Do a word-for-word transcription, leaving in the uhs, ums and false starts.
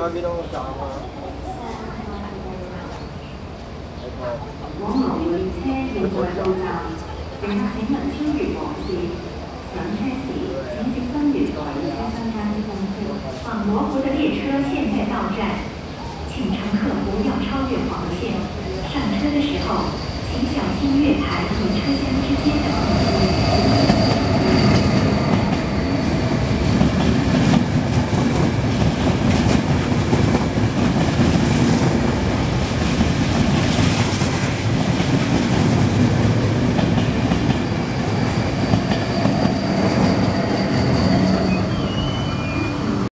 往來列車現在到站，乘客請勿超越黃線。上車時請小心越來越車廂間的空隙。往羅湖的列車現在到站，請乘客不要超越黃線。上車的時候，請小心月台和車廂之間的空隙。